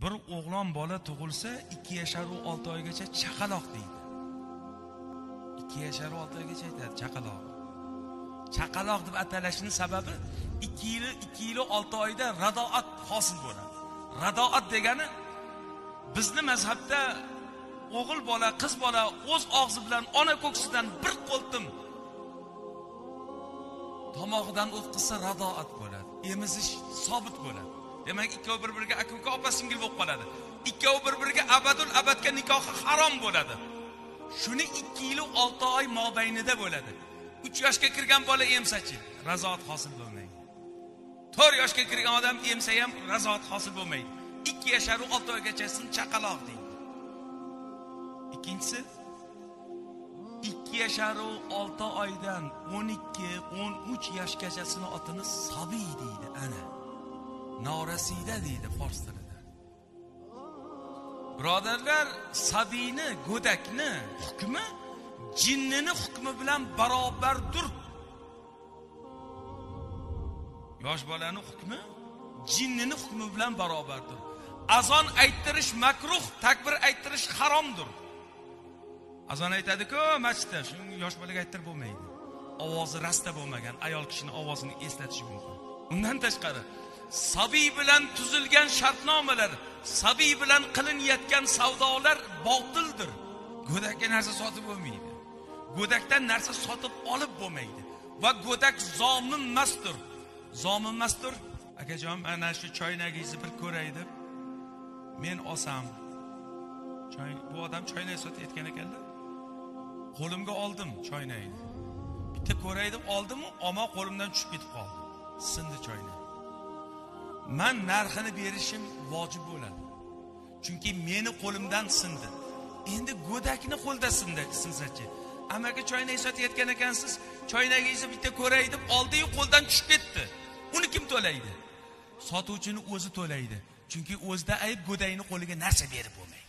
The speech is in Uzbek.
Bir o'g'lon bola tug'ilsa 2 yashar u 6 oygacha chaqaloq deydi. 2 yashar u 6 oygacha aytadi chaqaloq. Chaqaloq deb atalishning sababi 2 yil 6 oyda radoat hosil bo'ladi. Radoat degani bizni mazhabda o'g'il bola, qiz bola o'z og'zi bilan ona ko'ksidan bir qo'ltim tomog'idan o'tkazsa radoat bo'ladi. Emizish sobit bo'ladi. Demak, ikkovi bir-biriga aka-uka, opa-singil bo'lib qoladi. Ikkovi bir-biriga abadul abadga nikohi harom bo'ladi. Shuni 2 yil 6 oy mobaynida bo'ladi. 3 yoshga kirgan bola emsachi, razoat hosil bo'lmaydi. 4 yoshga kirgan odam emsa ham razoat hosil bo'lmaydi. 2 yashar u 6 oygachasin chaqaloq deydi. Ikkinchisi 2 yashar u 6 oydan 12-13 yoshgachasini otini sabiy deydi. Ana norasida deydi fors tilida. Birodarlar, sabiyni, go'dakni hukmi jinnini hukmi bilan barobardir. Yosh bolaning hukmi jinnini hukmi bilan barobardir. Azon ayttirish makruh, takbir ayttirish haromdir. Azon aytadi-ku, masjidda, shunga yosh bolaga ayttirib bo'lmaydi. Ovozi rasta bo'lmagan ayol kishining ovozini eslatishi mumkin. Undan tashqari sabiy bilan tuzilgan shartnomalar, sabiy bilan qilinayotgan savdolar botildir. Go'dakka narsa sotib bo'lmaydi. Go'dakdan narsa sotib olib bo'lmaydi va go'dak zomin mastur. Zomin mastur. Akajon, mana shu choynagingizni bir ko'ray deb men olsam. Bu odam choynak sotayotgan ekanlar. Qo'limga oldim choynakni. Bitta ko'ray deb oldim-u, ammo qo'limdan tushib ketib qoldi. Sindi choynak. Men narxini berishim vojib bo'ladi. Chunki meni qo'limdan sindi. Endi go'dakni qo'lda sinsachi. Amaga choynak sotayotgan ekansiz, choynagingizni bitta ko'ray deb oldi-yu, qo'ldan tushib ketdi. Uni kim to'laydi? Sotuvchini o'zi to'laydi. Chunki o'zida ayb go'dakning qo'liga narsa berib bo'lmaydi.